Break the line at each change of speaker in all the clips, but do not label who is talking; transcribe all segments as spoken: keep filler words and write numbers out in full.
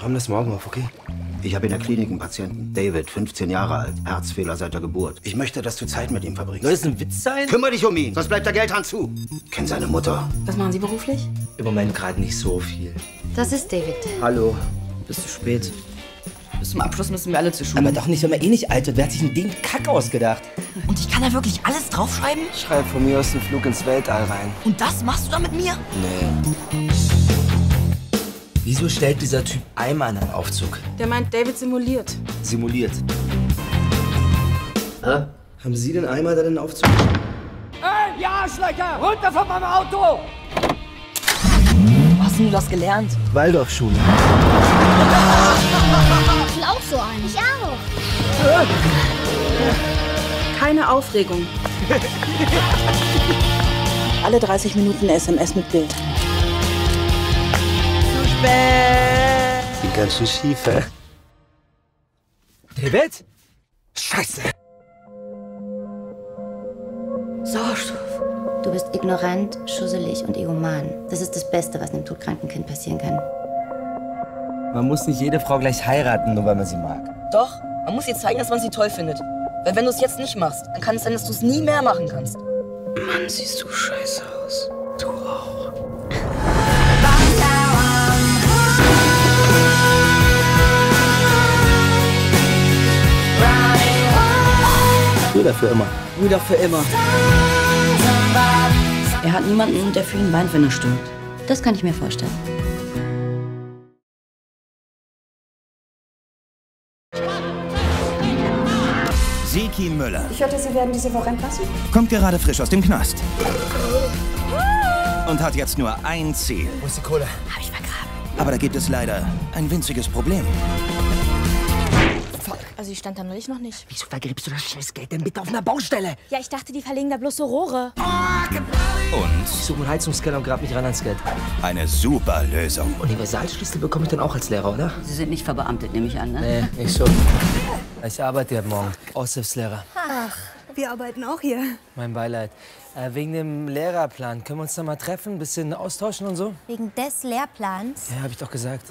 schreiben das morgen auf, okay?
Ich habe in der Klinik einen Patienten. David, fünfzehn Jahre alt, Herzfehler seit der Geburt. Ich möchte, dass du Zeit mit ihm verbringst.
Soll das ein Witz sein?
Kümmere dich um ihn, sonst bleibt der Geldhahn zu. Kenn seine Mutter.
Was machen Sie beruflich?
Im Moment gerade nicht so viel.
Das ist David.
Hallo. Bist du spät?
Bis zum Abschluss müssen wir alle zur Schule.
Aber doch nicht, wenn man eh nicht alt wird. Wer hat sich in den Kack ausgedacht?
Und ich kann da wirklich alles draufschreiben?
Schreib von mir aus einen Flug ins Weltall rein.
Und das machst du dann mit mir?
Nee. Wieso stellt dieser Typ Eimer in einen Aufzug?
Der meint, David simuliert.
Simuliert. Hä? Haben Sie den Eimer da in den Aufzug?
Ey, ihr Arschlöcher! Runter von meinem Auto!
Wo hast du das gelernt?
Waldorfschule.
Ich will auch so einen. Ich auch.
Keine Aufregung. Alle dreißig Minuten eine S M S mit Bild.
Sieht ganz schön schief, hä? David? Scheiße!
Sauerstoff. Du bist ignorant, schusselig und egoman. Das ist das Beste, was einem todkranken Kind passieren kann.
Man muss nicht jede Frau gleich heiraten, nur weil man sie mag.
Doch, man muss ihr zeigen, dass man sie toll findet. Weil wenn du es jetzt nicht machst, dann kann es sein, dass du es nie mehr machen kannst.
Mann, siehst du scheiße aus. Du auch. Brüder für immer.
Brüder für immer. Er hat niemanden, der für ihn weint, wenn er stirbt.
Das kann ich mir vorstellen.
Seki Müller.
Ich hörte, Sie werden diese Woche entlassen.
Kommt gerade frisch aus dem Knast. Und hat jetzt nur ein Ziel.
Wo ist die Kohle?
Hab ich vergraben.
Aber da gibt es leider ein winziges Problem.
Also ich stand da neulich noch nicht.
Wieso vergräbst du das Scheißgeld denn bitte auf einer Baustelle?
Ja, ich dachte, die verlegen da bloß so Rohre.
Und
Ich suche einen Heizungskeller und grab mich ran ans Geld.
eine super Lösung.
Universalschlüssel bekomme ich dann auch als Lehrer, oder?
Sie sind nicht verbeamtet, nehme ich an, ne?
Nee, nicht so. Ich arbeite ja morgen. Aushilfslehrer.
Ach, wir arbeiten auch hier.
Mein Beileid. Äh, wegen dem Lehrerplan. Können wir uns da mal treffen, ein bisschen austauschen und so?
Wegen des Lehrplans?
Ja, hab ich doch gesagt.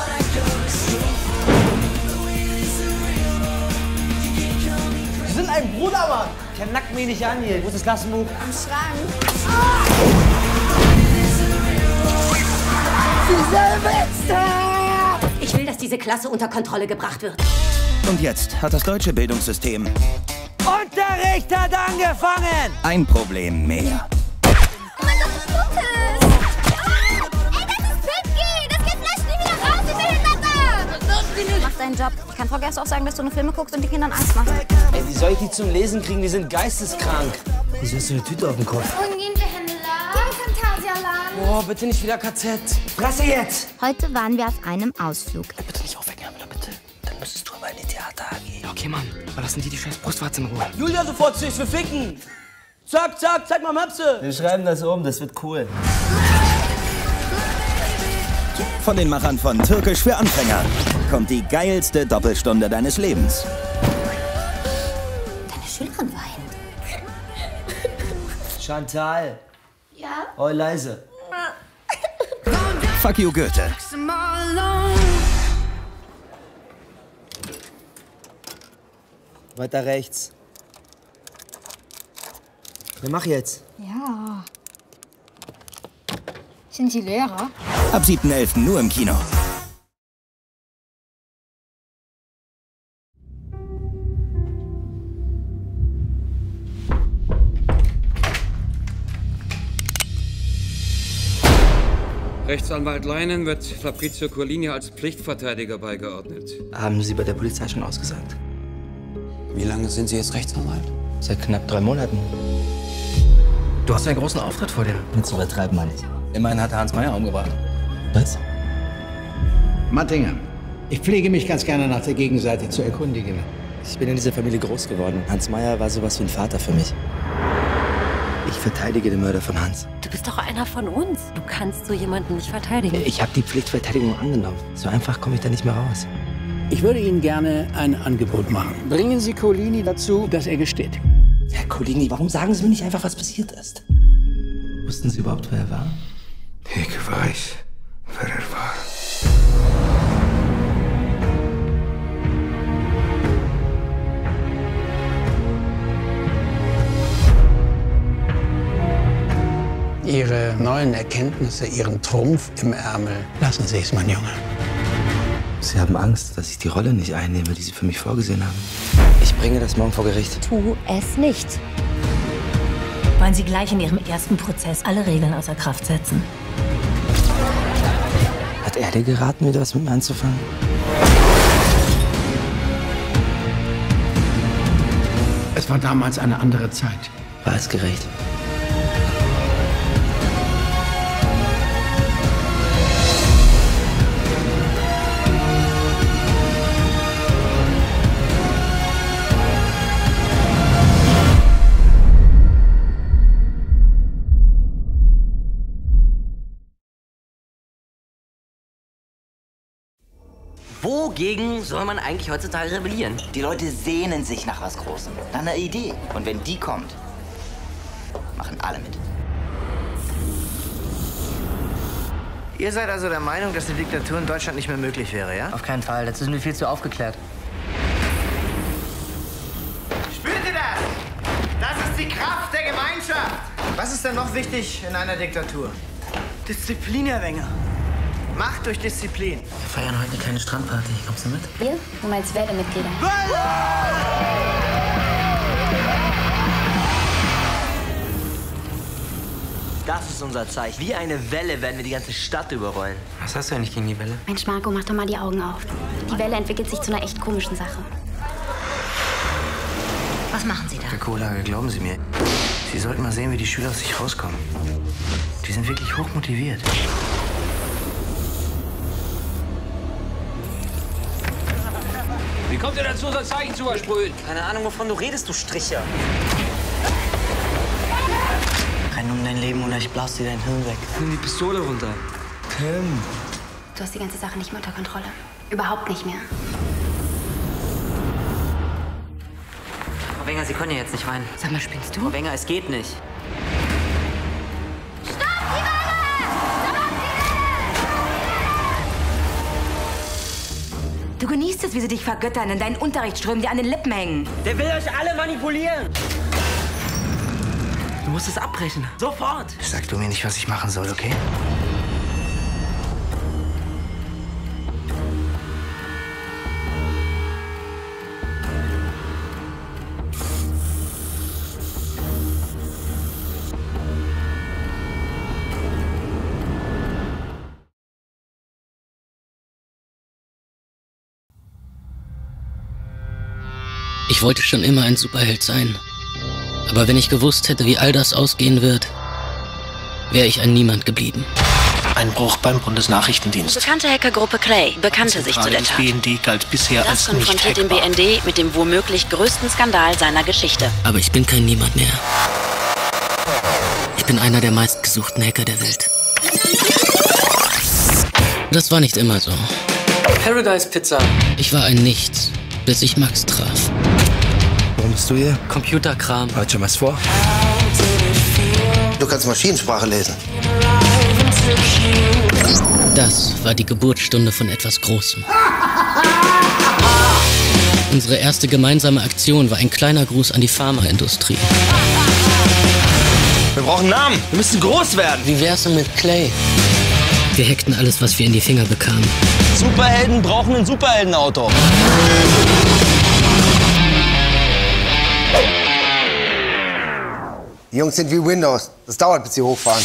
Wir sind ein Bruder, Mann! Der nackt mich nicht an hier. Wo ist das Klassenbuch?
Im Schrank.
Ich will, dass diese Klasse unter Kontrolle gebracht wird.
Und jetzt hat das deutsche Bildungssystem
Unterricht hat angefangen!
ein Problem mehr.
Oh mein Gott, was ist das? Ah! Ey, das ist Pipki! Das geht vielleicht nie wieder raus, ihr Behinderter! Mach deinen Job. Ich kann Frau Gerst auch sagen, dass du nur Filme guckst und die Kindern Angst machst.
Ey, wie soll ich die zum Lesen kriegen? Die sind geisteskrank. Wieso hast du eine Tüte auf dem Kopf?
Und gehen wir Händler. Im Phantasialand.
Boah, bitte nicht wieder K Z. Presse jetzt!
Heute waren wir auf einem Ausflug.
Bitte nicht aufwecken, Herr bitte. Dann müsstest du aber in die Theater A G. Ja, okay, Mann. Aber lassen die die scheiß Brustwarze in Ruhe.
Julia, sofort sich, wir ficken! Zack, zack, zeig mal Möpse!
Wir schreiben das um, das wird cool.
Von den Machern von Türkisch für Anfänger kommt die geilste Doppelstunde deines Lebens.
Deine Schülerin weint.
Chantal.
Ja?
Oh, leise.
Fuck you, Goethe.
Weiter rechts. Ja, mach jetzt.
Ja. Sind Sie Lehrer?
Ab siebten elften nur im Kino.
Rechtsanwalt Leinen wird Fabrizio Colini als Pflichtverteidiger beigeordnet.
Haben Sie bei der Polizei schon ausgesagt?
Wie lange sind Sie jetzt Rechtsanwalt?
Seit knapp drei Monaten. Du hast einen großen Auftritt vor dir. Jetzt übertreiben wir nicht. Immerhin hat er Hans Meyer umgebracht. Was?
Mattinger, ich pflege mich ganz gerne nach der Gegenseite zu erkundigen.
Ich bin in dieser Familie groß geworden. Hans Meyer war sowas wie ein Vater für mich. Ich verteidige den Mörder von Hans.
Du bist doch einer von uns. Du kannst so jemanden nicht verteidigen.
Ich habe die Pflichtverteidigung angenommen. So einfach komme ich da nicht mehr raus.
Ich würde Ihnen gerne ein Angebot machen. Bringen Sie Colini dazu, dass er gesteht.
Herr Colini, warum sagen Sie mir nicht einfach, was passiert ist? Wussten Sie überhaupt, wer er war?
Ich weiß, wer er war.
neuen Erkenntnisse Ihren Trumpf im Ärmel. Lassen Sie es, mein Junge.
Sie haben Angst, dass ich die Rolle nicht einnehme, die Sie für mich vorgesehen haben. Ich bringe das morgen vor Gericht.
Tu es nicht.
Wollen Sie gleich in Ihrem ersten Prozess alle Regeln außer Kraft setzen?
Hat er dir geraten, wieder was mit mir anzufangen?
Es war damals eine andere Zeit.
War es gerecht?
Wogegen soll man eigentlich heutzutage rebellieren?
Die Leute sehnen sich nach was Großem, nach einer Idee. Und wenn die kommt, machen alle mit.
Ihr seid also der Meinung, dass eine Diktatur in Deutschland nicht mehr möglich wäre, ja?
Auf keinen Fall, dazu sind wir viel zu aufgeklärt.
Spürt ihr das? Das ist die Kraft der Gemeinschaft. Was ist denn noch wichtig in einer Diktatur? Disziplin, Herr Wenger. Macht durch Disziplin.
Wir feiern heute eine kleine Strandparty. Kommst du mit?
Wir? Du meinst Werdemitglieder.
Das ist unser Zeichen. Wie eine Welle werden wir die ganze Stadt überrollen.
Was hast du eigentlich gegen die Welle?
Mensch, Marco, mach doch mal die Augen auf. Die Welle entwickelt sich zu einer echt komischen Sache.
Was machen Sie da?
Herr Kohlage, glauben Sie mir. Sie sollten mal sehen, wie die Schüler aus sich rauskommen. Die sind wirklich hochmotiviert.
Wie kommt ihr dazu, unser Zeichen zu versprühen?
Keine Ahnung, wovon du redest, du Stricher. Renn um dein Leben oder ich blas dir dein Hirn weg.
Nimm die Pistole runter.
Tim.
Du hast die ganze Sache nicht mehr unter Kontrolle. Überhaupt nicht mehr.
Frau Wenger, Sie können ja jetzt nicht rein.
Sag mal, spinnst du?
Frau Wenger, es geht nicht.
Du genießt es, wie sie dich vergöttern, in deinen Unterrichtsströmen dir an den Lippen hängen.
Der will euch alle manipulieren. Du musst es abbrechen. Sofort.
Sag du mir nicht, was ich machen soll, okay?
Ich wollte schon immer ein Superheld sein. Aber wenn ich gewusst hätte, wie all das ausgehen wird, wäre ich ein Niemand geblieben.
Einbruch beim Bundesnachrichtendienst.
Die bekannte Hackergruppe Clay bekannte sich zu der Tat.
Das B N D galt bisher
Das
als
konfrontiert den B N D mit dem womöglich größten Skandal seiner Geschichte.
Aber ich bin kein Niemand mehr. Ich bin einer der meistgesuchten Hacker der Welt. Das war nicht immer so.
Paradise Pizza.
Ich war ein Nichts, bis ich Max traf.
Warum bist du hier?
Computerkram.
Hat schon was vor?
Du kannst Maschinensprache lesen.
Das war die Geburtsstunde von etwas Großem. Unsere erste gemeinsame Aktion war ein kleiner Gruß an die Pharmaindustrie.
Wir brauchen Namen. Wir müssen groß werden.
Wie wär's denn mit Clay? Wir hackten alles, was wir in die Finger bekamen.
Superhelden brauchen ein Superheldenauto.
Die Jungs sind wie Windows. Das dauert, bis sie hochfahren.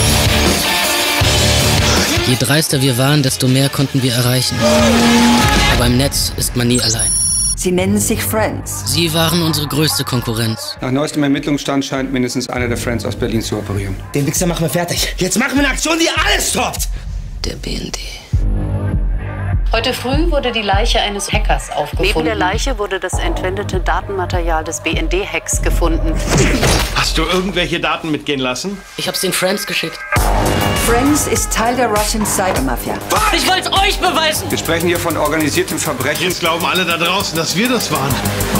Je dreister wir waren, desto mehr konnten wir erreichen. Aber im Netz ist man nie allein.
Sie nennen sich Friends.
Sie waren unsere größte Konkurrenz.
Nach neuestem Ermittlungsstand scheint mindestens einer der Friends aus Berlin zu operieren.
Den Wichser machen wir fertig. Jetzt machen wir eine Aktion, die alles stoppt.
Der B N D.
Heute früh wurde die Leiche eines Hackers aufgefunden. Neben der Leiche wurde das entwendete Datenmaterial des B N D-Hacks gefunden.
Hast du irgendwelche Daten mitgehen lassen?
Ich hab's den Friends geschickt.
Friends ist Teil der Russian Cyber Mafia.
Ich wollt's euch beweisen!
Wir sprechen hier von organisiertem Verbrechen.
Jetzt glauben alle da draußen, dass wir das waren.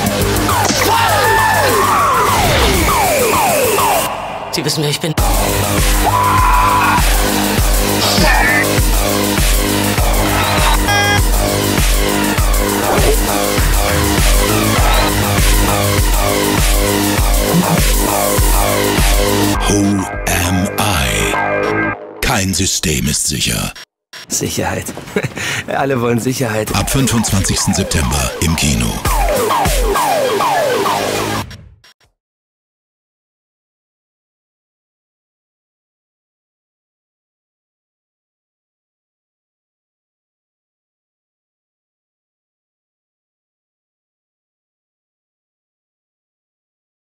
Sie wissen, wer ich bin.
Who am I?
System ist sicher.
Sicherheit. Alle wollen Sicherheit.
Ab fünfundzwanzigsten September im Kino.